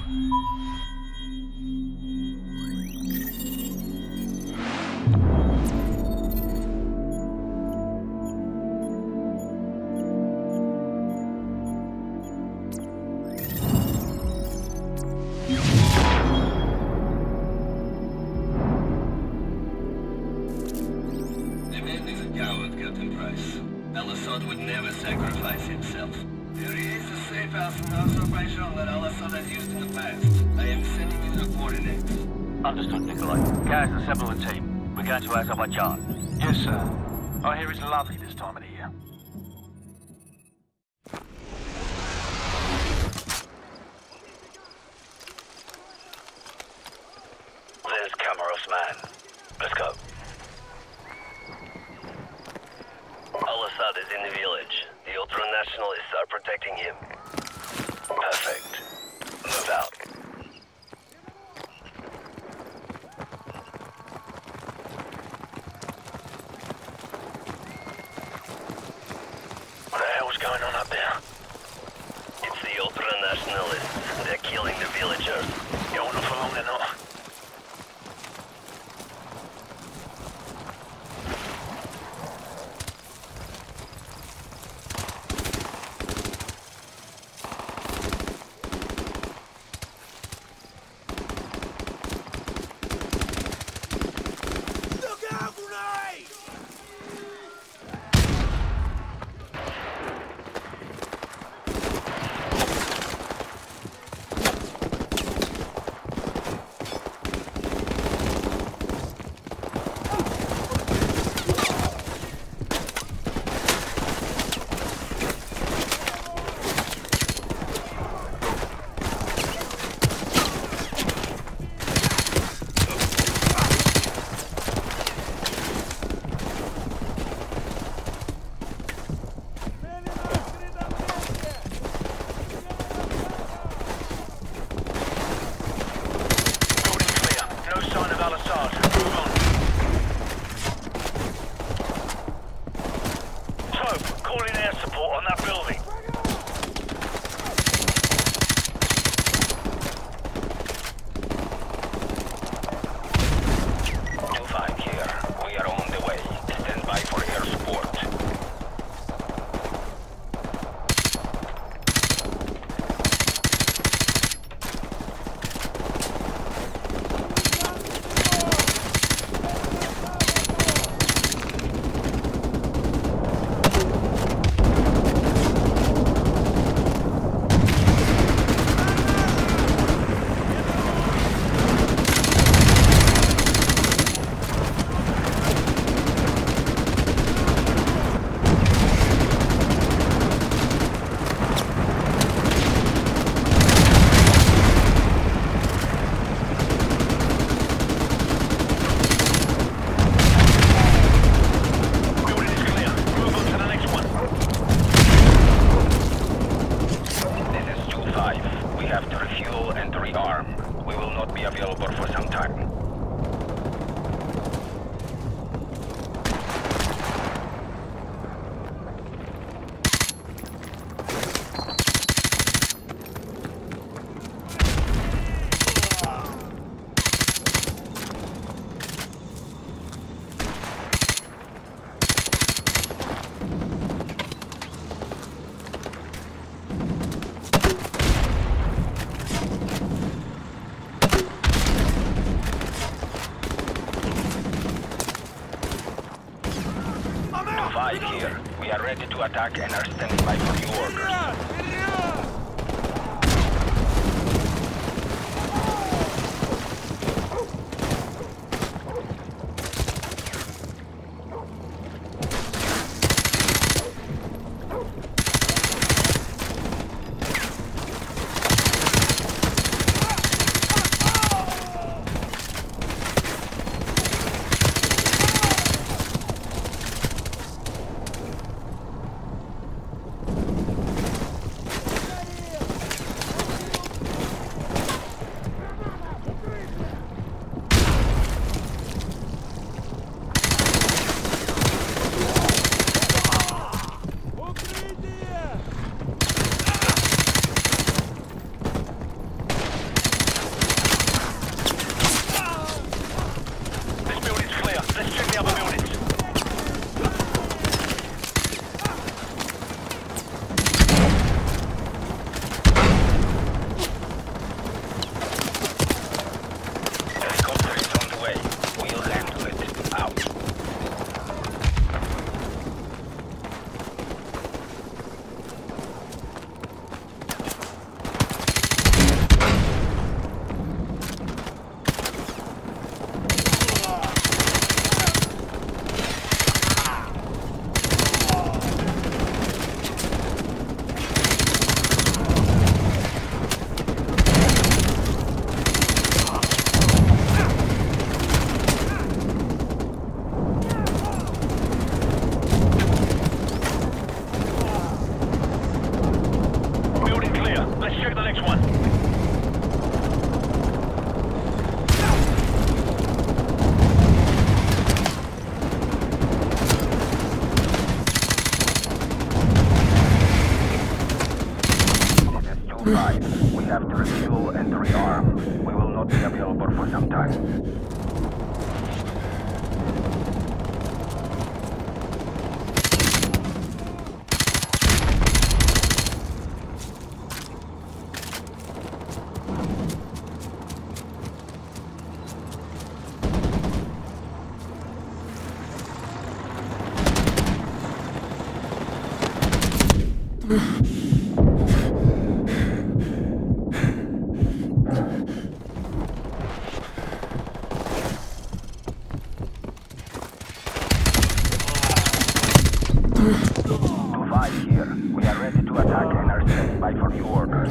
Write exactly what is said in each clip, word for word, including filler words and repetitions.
Would never sacrifice himself. There is a Safehouse in our operation that Al-Assad has used in the past. I am sending you the coordinates. Understood, Nikolai. Gaz, assemble the team. We're going to Azerbaijan. Yes, sir. I hear it's lovely this time of the year. There's Camaros, man. Let's go. Al-Assad is in the village. The ultra-nationalists are protecting him. Perfect. Move out. What the hell's going on up there? It's the ultra-nationalists. They're killing the villagers. You don't know for long they're not. Here. We are ready to attack and are standing by for new orders. have to refuel and rearm. We will not be available for some time. Here. We are ready to attack and are standing by for new orders.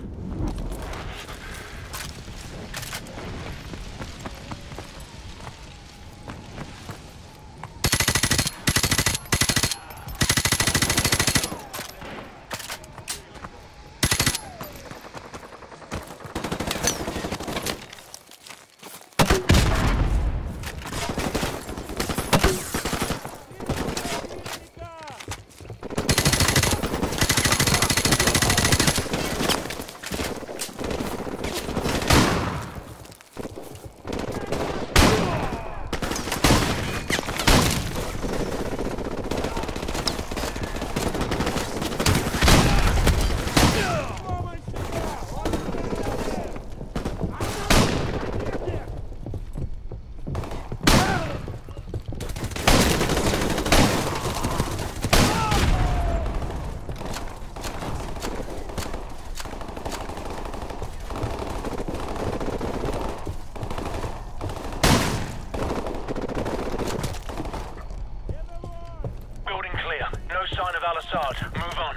Move on.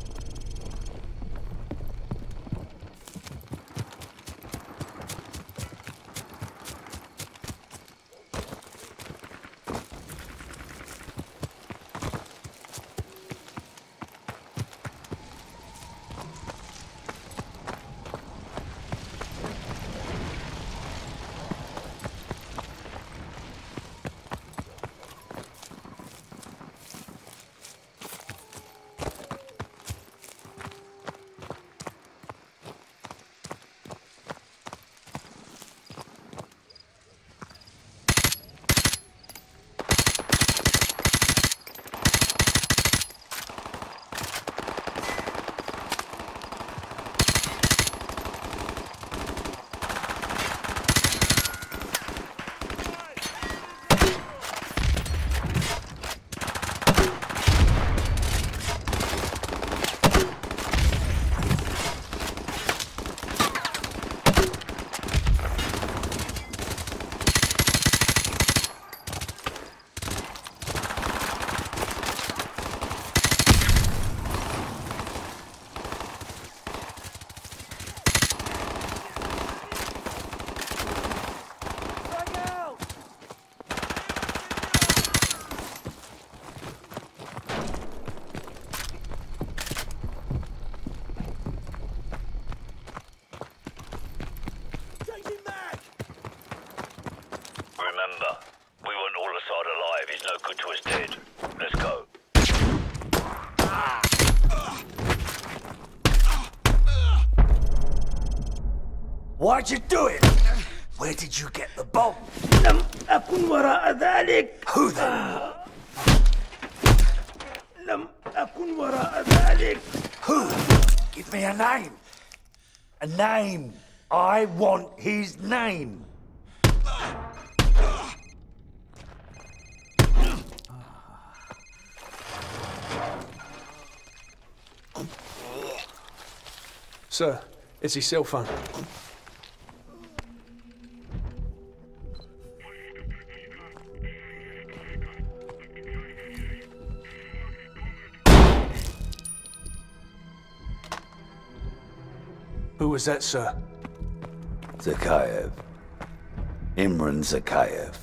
Remember, we want all Assad alive. He's no good to us dead. Let's go. Why'd you do it? Where did you get the bomb? لم أكن وراء ذلك. Who then? لم أكن وراء ذلك. Who? Give me a name. A name. I want his name. Sir, it's his cell phone. Who was that, sir? Zakayev. Imran Zakayev.